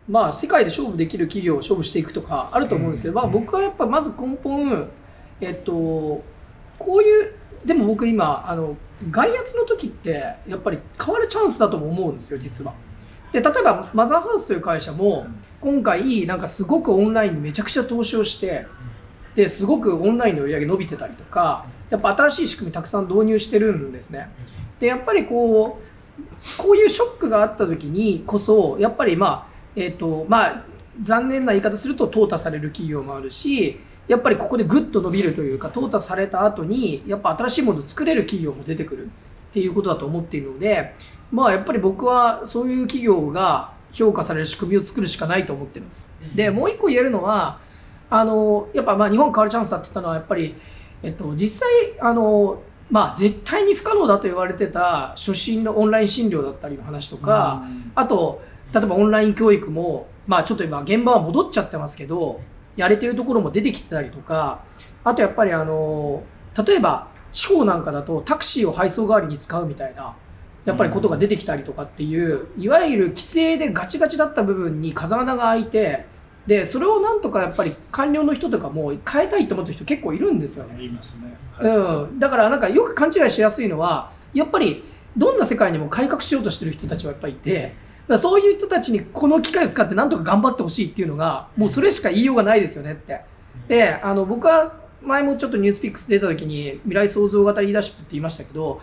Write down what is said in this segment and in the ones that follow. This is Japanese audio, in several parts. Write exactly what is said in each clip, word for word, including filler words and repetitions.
まあ世界で勝負できる企業を勝負していくとかあると思うんですけど、まあ僕はやっぱまず根本、えっと、こういう、でも僕今、あの、外圧の時ってやっぱり変わるチャンスだとも思うんですよ、実は。で、例えばマザーハウスという会社も、今回なんかすごくオンラインにめちゃくちゃ投資をして、ですごくオンラインの売り上げ伸びてたりとか、やっぱ新しい仕組みたくさん導入してるんですね。で、やっぱりこう、こういうショックがあった時にこそ、やっぱりまあ、えっと、まあ、残念な言い方すると淘汰される企業もあるし、やっぱりここでぐっと伸びるというか、淘汰された後に、やっぱ新しいものを作れる企業も出てくるっていうことだと思っているので、まあやっぱり僕はそういう企業が評価される仕組みを作るしかないと思ってるんです。で、もう一個言えるのは、あの、やっぱまあ日本変わるチャンスだって言ったのは、やっぱり、えっと、実際、あの、まあ絶対に不可能だと言われてた初診のオンライン診療だったりの話とか、あと、例えばオンライン教育も、まあちょっと今現場は戻っちゃってますけど、やれてるところも出てきてたりとか、あとやっぱりあの、例えば地方なんかだとタクシーを配送代わりに使うみたいな、やっぱりことが出てきたりとかっていう、いわゆる規制でガチガチだった部分に風穴が開いて、で、それをなんとかやっぱり官僚の人とかも変えたいと思ってる人結構いるんですよね。 いますね。 はい、うん。だからなんかよく勘違いしやすいのは、やっぱりどんな世界にも改革しようとしてる人たちはやっぱりいて、だからそういう人たちにこの機会を使ってなんとか頑張ってほしいっていうのが、もうそれしか言いようがないですよねって。で、あの、僕は前もちょっとニュースピックス出た時に未来創造型リーダーシップって言いましたけど、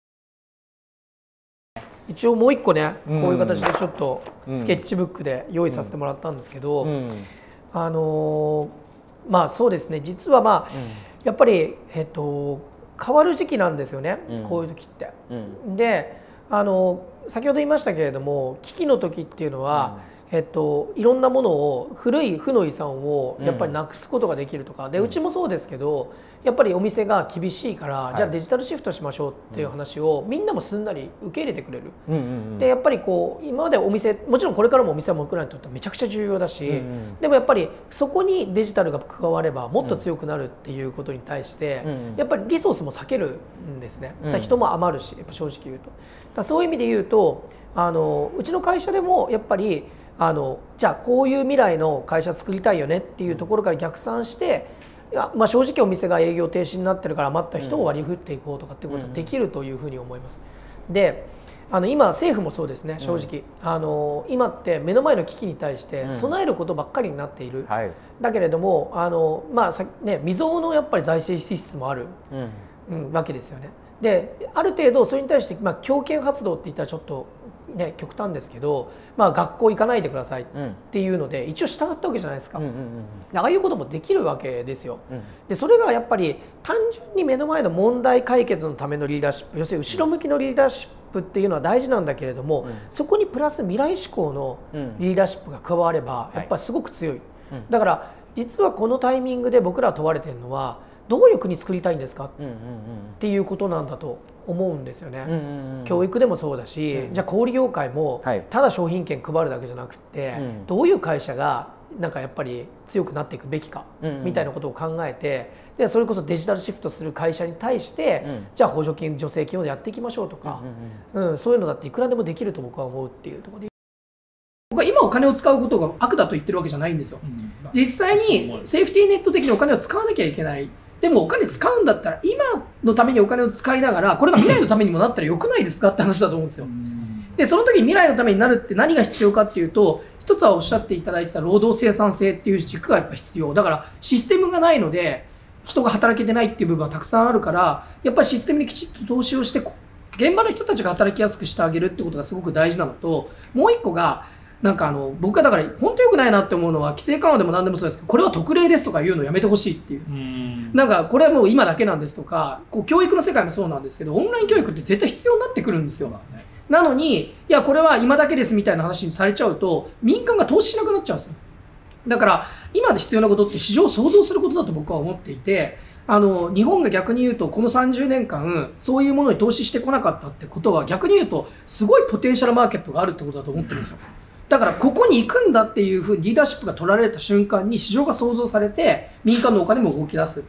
一応もう一個ね、こういう形でちょっとスケッチブックで用意させてもらったんですけど、あのー、まあそうですね、実はまあ、やっぱり、えっと、変わる時期なんですよね、こういう時って。で、あの先ほど言いましたけれども、危機の時っていうのは、うん、えっと、いろんなものを古い負の遺産をやっぱりなくすことができるとか、うん、でうちもそうですけど、やっぱりお店が厳しいから、はい、じゃあデジタルシフトしましょうっていう話をみんなもすんなり受け入れてくれる。でやっぱりこう今までお店、もちろんこれからもお店は僕らにとってめちゃくちゃ重要だし、うんうん、でもやっぱりそこにデジタルが加わればもっと強くなるっていうことに対して、うん、やっぱりリソースも避けるんですね。だから人も余るし、やっぱ正直言うと。だそういう意味で言うと、あのうちの会社でもやっぱりあのじゃあこういう未来の会社作りたいよねっていうところから逆算して、いや、まあ、正直お店が営業停止になってるから余った人を割り振っていこうとかっていうことができるというふうに思います。で、あの今政府もそうですね、正直、うん、あの今って目の前の危機に対して備えることばっかりになっている、うん、はい、だけれどもあの、まあさね、未曾有のやっぱり財政支出もある、うん、うん、わけですよね。である程度それに対して、まあ、強権発動って言ったらちょっと、ね、極端ですけど、まあ、学校行かないでくださいっていうので、うん、一応従ったわけじゃないですか。ああいうこともできるわけですよ。うん、でそれがやっぱり単純に目の前の問題解決のためのリーダーシップ、要するに後ろ向きのリーダーシップっていうのは大事なんだけれども、うん、そこにプラス未来志向のリーダーシップが加わればやっぱりすごく強い。はい、うん、だから実はこのタイミングで僕らは問われてるのは、どういう国作りたいんですかっていうことなんだと思うんですよね。教育でもそうだし、うん、じゃあ小売業界もただ商品券配るだけじゃなくて、うん、どういう会社がなんかやっぱり強くなっていくべきかみたいなことを考えて、でそれこそデジタルシフトする会社に対して、うん、じゃあ補助金助成金をやっていきましょうとか、うん、そういうのだっていくらでもできると僕は思うっていうところで。僕は今お金を使うことが悪だと言ってるわけじゃないんですよ。うん、実際にセーフティーネット的にお金を使わなきゃいけない。でもお金使うんだったら今のためにお金を使いながら、これが未来のためにもなったらよくないですかって話だと思うんですよ。でその時に未来のためになるって何が必要かっていうと、一つはおっしゃっていただいてた労働生産性っていう軸がやっぱ必要だから、システムがないので人が働けてないっていう部分はたくさんあるから、やっぱりシステムにきちっと投資をして現場の人たちが働きやすくしてあげるってことがすごく大事なのと、もう一個がなんかあの僕はだから本当良くないなって思うのは、規制緩和でも何でもそうですけど、これは特例ですとか言うのやめてほしいっていう。なんかこれはもう今だけなんですとか、こう教育の世界もそうなんですけど、オンライン教育って絶対必要になってくるんですよ。なのに、いやこれは今だけですみたいな話にされちゃうと、民間が投資しなくなっちゃうんですよ。だから今で必要なことって市場を創造することだと僕は思っていて、あの日本が逆に言うとこのさんじゅうねんかんそういうものに投資してこなかったってことは、逆に言うとすごいポテンシャルマーケットがあるってことだと思ってるんですよ。だからここに行くんだっていうふうにリーダーシップが取られた瞬間に市場が創造されて、民間のお金も動き出すっ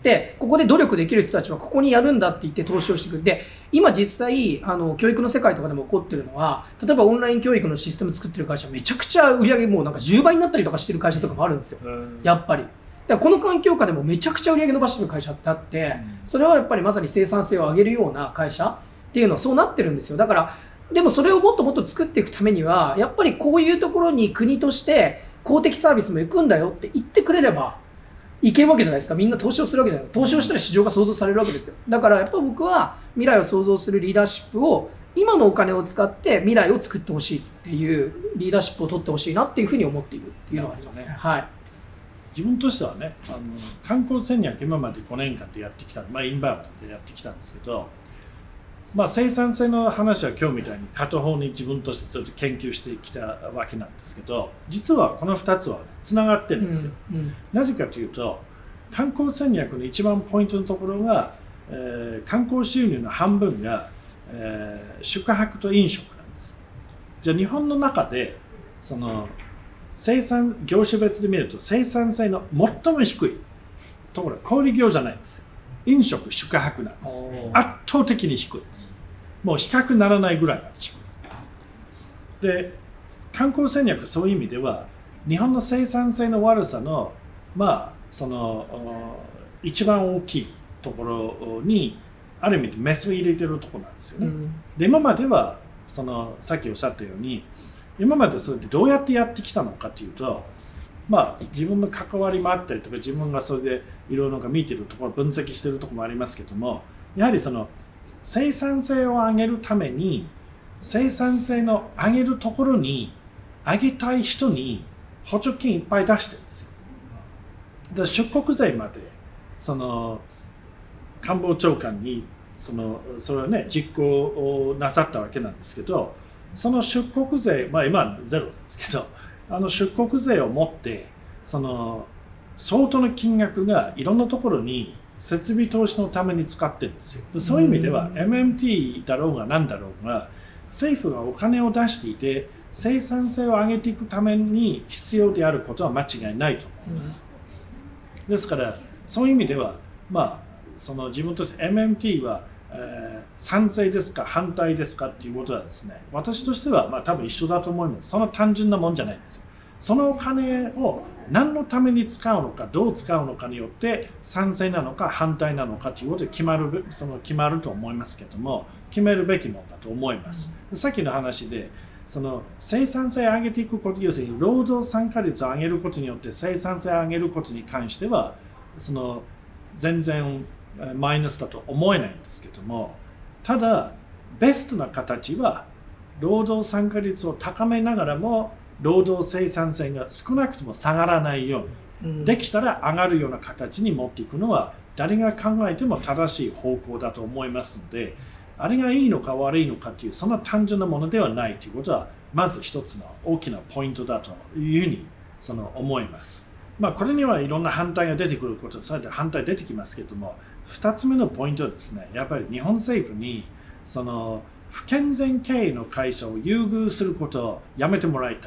でここで努力できる人たちはここにやるんだって言って投資をしていく。で今実際あの教育の世界とかでも起こってるのは、例えばオンライン教育のシステム作ってる会社めちゃくちゃ売り上げもうなんかじゅうばいになったりとかしてる会社とかもあるんですよ、やっぱり。だからこの環境下でもめちゃくちゃ売り上げ伸ばしてる会社ってあって、それはやっぱりまさに生産性を上げるような会社っていうのはそうなってるんですよ。だからでもそれをもっともっと作っていくためにはやっぱりこういうところに国として公的サービスも行くんだよって言ってくれればいけるわけじゃないですか。みんな投資をするわけじゃない。投資をしたら市場が創造されるわけですよ。だからやっぱ僕は未来を創造するリーダーシップを今のお金を使って未来を作ってほしいっていうリーダーシップを取ってほしいなっていうふうに思っているっていうのがありますね。はい。 自分としてはね、あの観光戦略今までごねんかんでやってきた、まあ、インバウンドでやってきたんですけど、まあ、生産性の話は今日みたいに片方に自分としてそれ研究してきたわけなんですけど、実はこのふたつはつながってるんですよ、うんうん、なぜかというと観光戦略の一番ポイントのところが、えー、観光収入の半分が、えー、宿泊と飲食なんです。じゃあ日本の中でその生産業種別で見ると生産性の最も低いところは小売業じゃないんですよ。飲食宿泊なんです。圧倒的に低いです。もう比較ならないぐらいまで低い。で観光戦略はそういう意味では日本の生産性の悪さのまあその一番大きいところにある意味でメスを入れてるところなんですよね。うん、で今まではそのさっきおっしゃったように今までそれでどうやってやってきたのかというと、まあ、自分の関わりもあったりとか自分がそれでいろいろ見てるところ分析してるところもありますけども、やはりその生産性を上げるために生産性の上げるところに上げたい人に補助金いっぱい出してるんですよ。で出国税までその官房長官にそのそれをね実行をなさったわけなんですけど、その出国税、まあ今はゼロなんですけど、あの出国税を持ってその相当の金額がいろんなところに設備投資のために使ってるんですよ。でそういう意味では エムエムティー だろうが何だろうが政府がお金を出していて生産性を上げていくために必要であることは間違いないと思います。ですからそういう意味ではまあその自分として エムエムティー はえー、賛成ですか反対ですかっていうことはですね、私としてはまあ多分一緒だと思います。その単純なもんじゃないんですよ。そのお金を何のために使うのかどう使うのかによって賛成なのか反対なのかということで決まる、その決まると思いますけども、決めるべきものだと思います。さっきの話でその生産性を上げていくこと、要するに労働参加率を上げることによって生産性を上げることに関してはその全然マイナスだと思えないんですけども、ただベストな形は労働参加率を高めながらも労働生産性が少なくとも下がらないように、うん、できたら上がるような形に持っていくのは誰が考えても正しい方向だと思いますので、あれがいいのか悪いのかというそんな単純なものではないということはまず一つの大きなポイントだというふうにその思います。まあこれにはいろんな反対が出てくること、それで反対出てきますけれども、ふたつめのポイントはですね、やっぱり日本政府にその不健全経営の会社を優遇することをやめてもらいたい。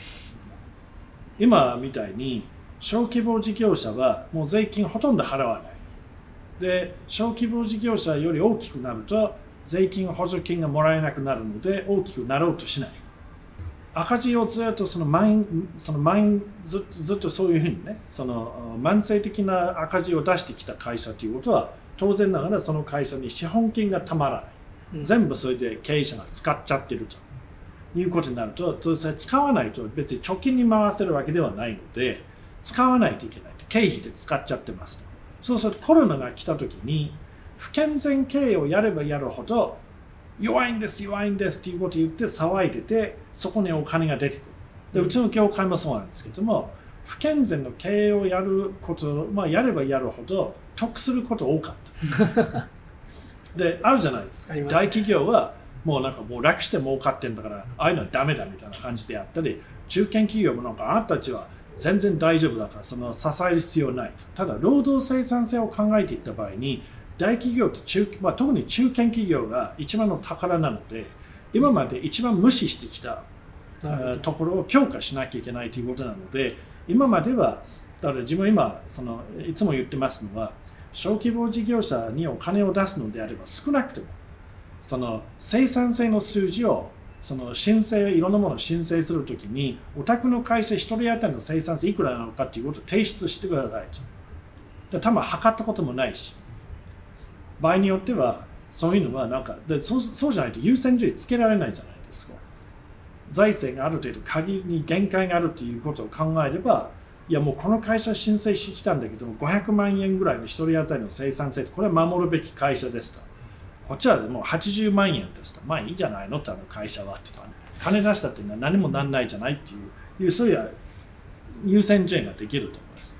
今みたいに小規模事業者はもう税金ほとんど払わない。で、小規模事業者より大きくなると税金補助金がもらえなくなるので大きくなろうとしない。赤字をずっとその慢その慢ずずっとそういうふうにね、その慢性的な赤字を出してきた会社ということは当然ながらその会社に資本金がたまらない、うん、全部それで経営者が使っちゃってるということになると、それ使わないと別に貯金に回せるわけではないので使わないといけない、経費で使っちゃってますと。そうするとコロナが来た時に不健全経営をやればやるほど弱いんです弱いんですっていうことを言って騒いでて、そこにお金が出てくる。でうちの業界もそうなんですけども、不健全の経営をやること、まあ、やればやるほど得すること多かったであるじゃないですか。大企業はもうなんかもう楽して儲かってんだからああいうのはダメだみたいな感じでやったり、中堅企業もなんかあなたたちは全然大丈夫だからその支える必要ないと。ただ労働生産性を考えていった場合に大企業と中、まあ、特に中堅企業が一番の宝なので、今まで一番無視してきたところを強化しなきゃいけないということなので、今まではだから自分は今そのいつも言ってますのは、 小規模事業者にお金を出すのであれば、少なくともその生産性の数字をその申請、いろんなものを申請するときに、お宅の会社ひとり当たりの生産性いくらなのかということを提出してくださいと。で多分測ったこともないし、場合によってはそういうのはなんかで そ, そうじゃないと優先順位つけられないじゃないですか。財政がある程度鍵に限界があるということを考えれば、いやもうこの会社申請してきたんだけどもごひゃくまんえんぐらいのひとり当たりの生産性、これは守るべき会社ですと。こっちはもうはちじゅうまんえんですと。まあいいじゃないのってあの会社はって言ったら、金出したっていうのは何もなんないじゃないっていう、いうそういう優先順位ができると思います。